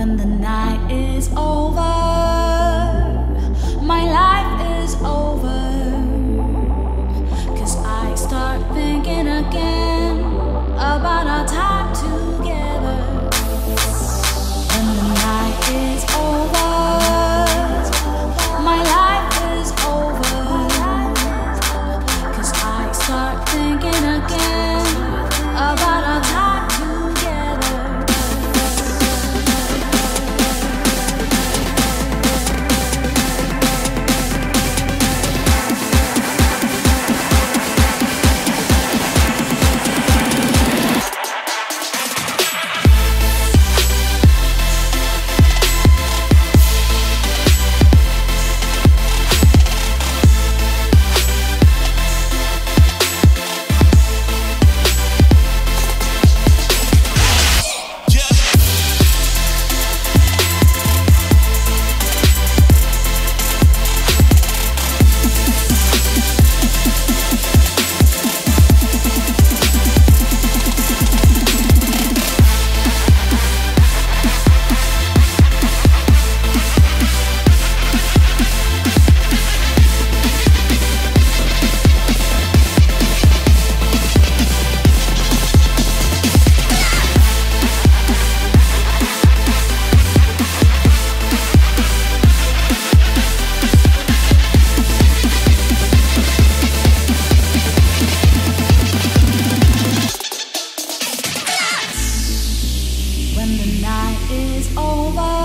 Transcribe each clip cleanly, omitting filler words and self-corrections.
When the night is over, my life is over. 'Cause I start thinking again about our time together. When the night is over, my life is over. 'Cause I start thinking again about our time together. When the night is over,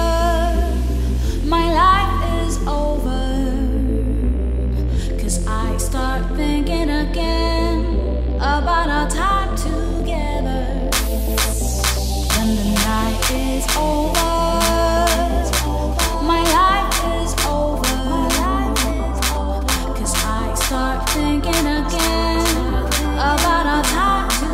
my life is over. 'Cause I start thinking again about our time together. When the night is over, my life is over. 'Cause I start thinking again about our time together.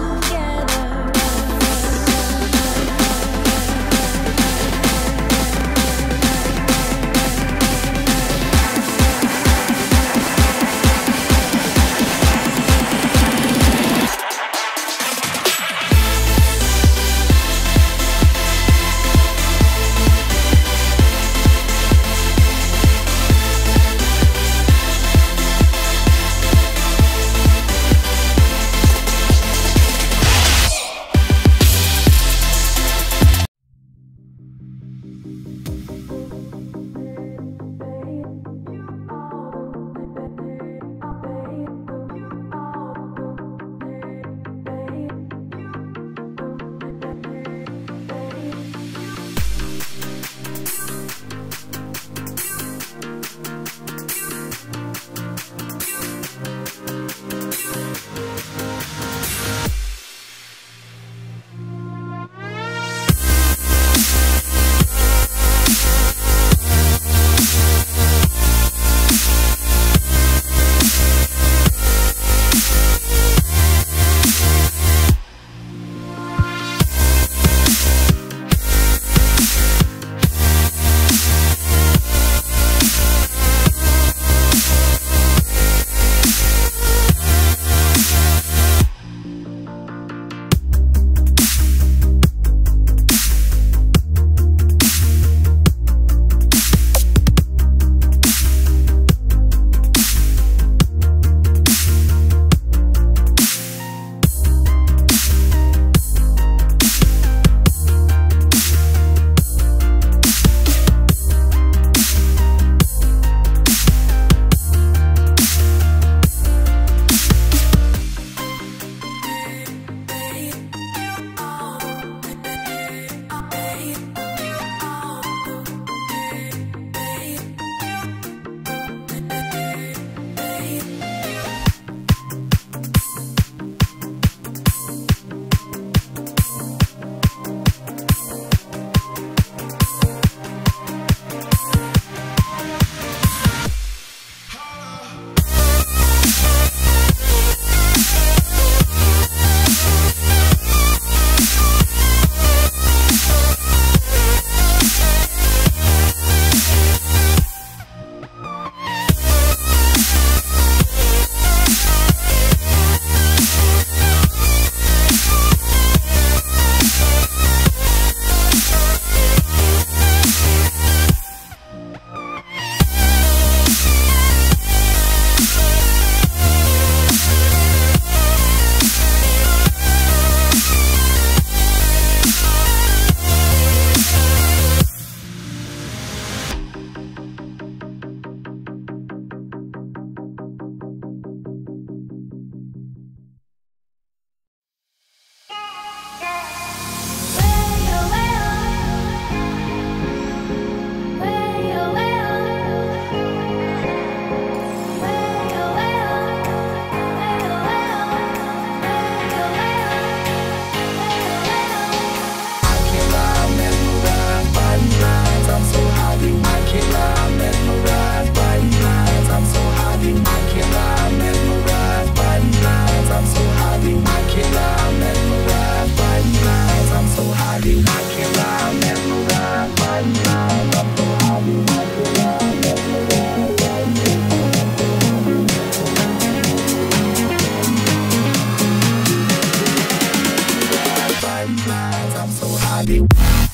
so happy.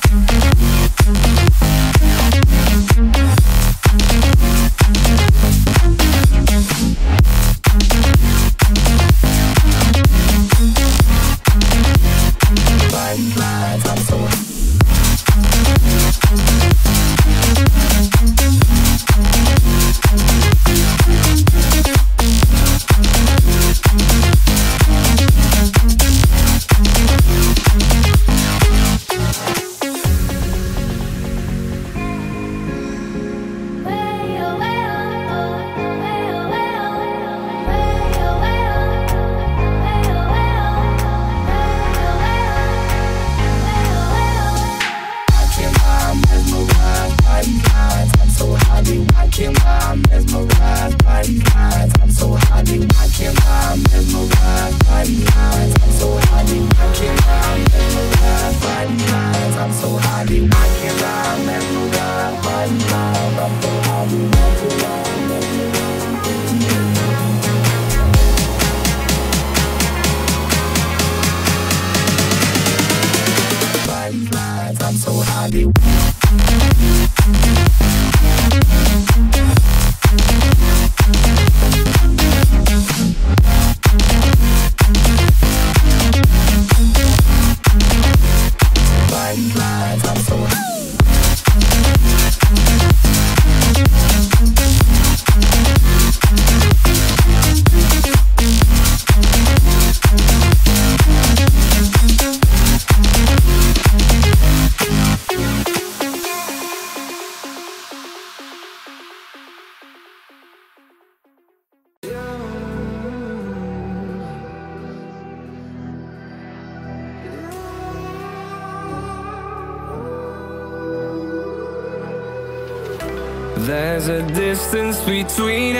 There's a distance between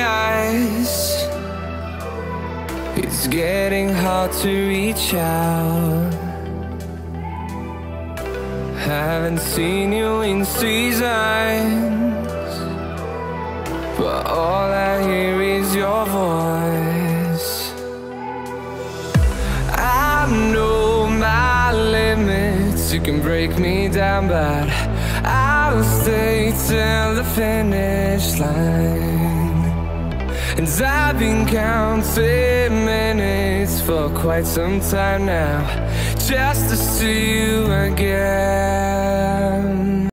us. It's getting hard to reach out. Haven't seen you in seasons, but all I hear is your voice. I know my limits. You can break me down, but I'll stay till the finish line. And I've been counting minutes for quite some time now, just to see you again.